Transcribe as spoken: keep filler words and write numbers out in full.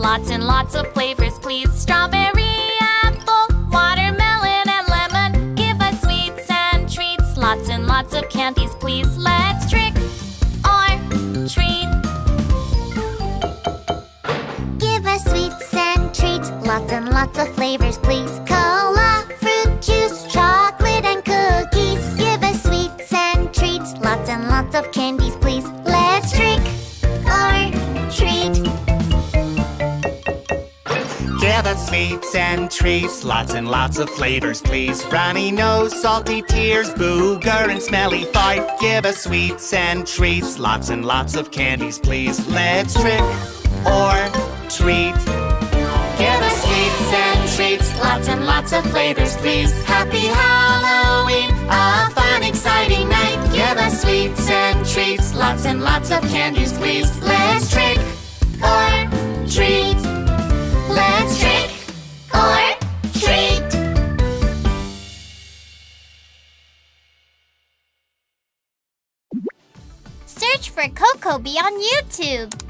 lots and lots of flavors, please. Strawberry, apple, watermelon, and lemon. Give us sweets and treats, lots and lots of candies, please. Let's trick or treat. Give us sweets and treats, lots and lots of flavors, please. Cola, fruit juice, chocolate, and cookies. Give us sweets and treats, lots and lots of candies, please. Let's trick or treat. Give us sweets and treats, lots and lots of flavors, please. Runny nose, salty tears, booger, and smelly fart. Give us sweets and treats, lots and lots of candies, please. Let's trick or treat. Give us sweets and treats, lots and lots of flavors, please. Happy Halloween, a fun, exciting night. Give us sweets and treats, lots and lots of candies, please. Let's trick or treat. Let's trick or treat. Search for Kokobee on YouTube.